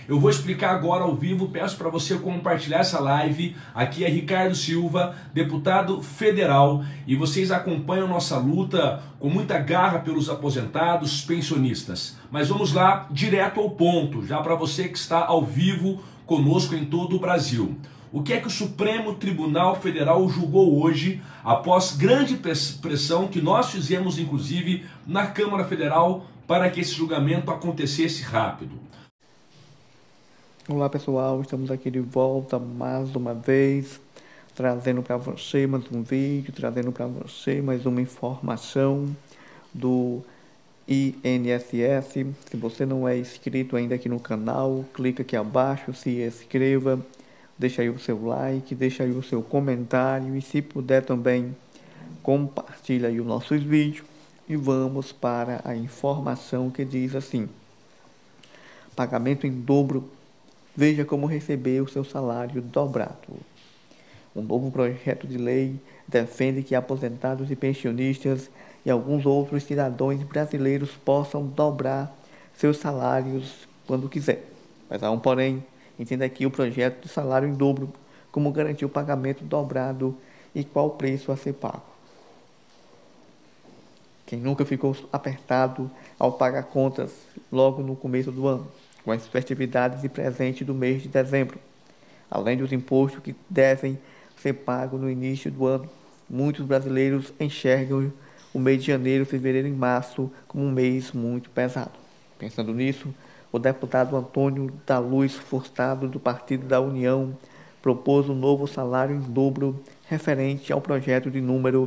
Eu vou explicar agora ao vivo, peço para você compartilhar essa live. Aqui é Ricardo Silva, deputado federal, e vocês acompanham nossa luta com muita garra pelos aposentados, pensionistas. Mas vamos lá, direto ao ponto, já para você que está ao vivo conosco em todo o Brasil. O que é que o Supremo Tribunal Federal julgou hoje, após grande pressão que nós fizemos, inclusive, na Câmara Federal, para que esse julgamento acontecesse rápido? Olá pessoal, estamos aqui de volta mais uma vez, trazendo para você mais um vídeo, trazendo para você mais uma informação do INSS. Se você não é inscrito ainda aqui no canal, clica aqui abaixo, se inscreva, deixa aí o seu like, deixa aí o seu comentário e se puder também compartilha aí os nossos vídeos. E vamos para a informação que diz assim: pagamento em dobro. Veja como receber o seu salário dobrado. Um novo projeto de lei defende que aposentados e pensionistas e alguns outros cidadãos brasileiros possam dobrar seus salários quando quiser. Mas há um porém, entenda aqui o projeto de salário em dobro, como garantir o pagamento dobrado e qual preço a ser pago. Quem nunca ficou apertado ao pagar contas logo no começo do ano, com as festividades e presentes do mês de dezembro, além dos impostos que devem ser pagos no início do ano. Muitos brasileiros enxergam o mês de janeiro, fevereiro e março como um mês muito pesado. Pensando nisso, o deputado Antônio da Luz Furtado, do Partido da União, propôs um novo salário em dobro referente ao projeto de número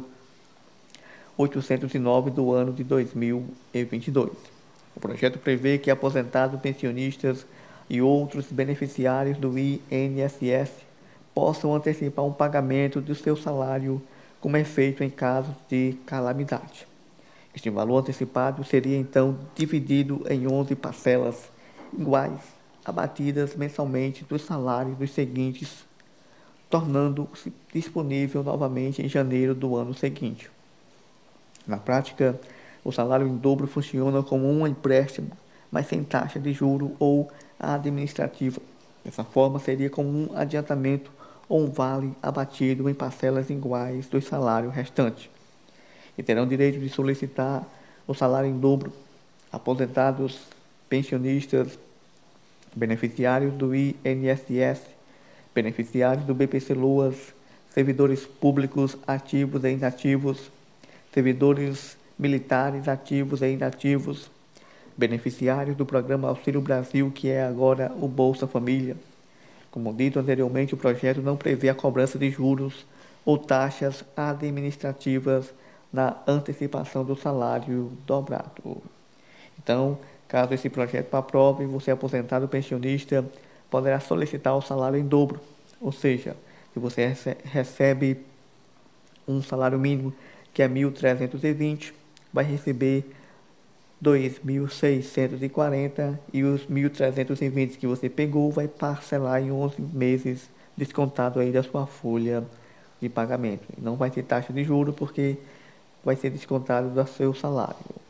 809 do ano de 2022. O projeto prevê que aposentados, pensionistas e outros beneficiários do INSS possam antecipar um pagamento do seu salário como é feito em caso de calamidade. Este valor antecipado seria então dividido em 11 parcelas iguais, abatidas mensalmente dos salários dos seguintes, tornando-se disponível novamente em janeiro do ano seguinte. Na prática, o salário em dobro funciona como um empréstimo, mas sem taxa de juro ou administrativa. Dessa forma, seria como um adiantamento ou um vale abatido em parcelas iguais do salário restante. E terão direito de solicitar o salário em dobro aposentados, pensionistas, beneficiários do INSS, beneficiários do BPC-Loas, servidores públicos ativos e inativos, servidores militares ativos e inativos, beneficiários do programa Auxílio Brasil, que é agora o Bolsa Família. Como dito anteriormente, o projeto não prevê a cobrança de juros ou taxas administrativas na antecipação do salário dobrado. Então, caso esse projeto aprove, você aposentado pensionista poderá solicitar o salário em dobro, ou seja, se você recebe um salário mínimo que é 1.320, vai receber 2.640 e os 1.320 que você pegou vai parcelar em 11 meses, descontado aí da sua folha de pagamento. Não vai ter taxa de juros porque vai ser descontado do seu salário.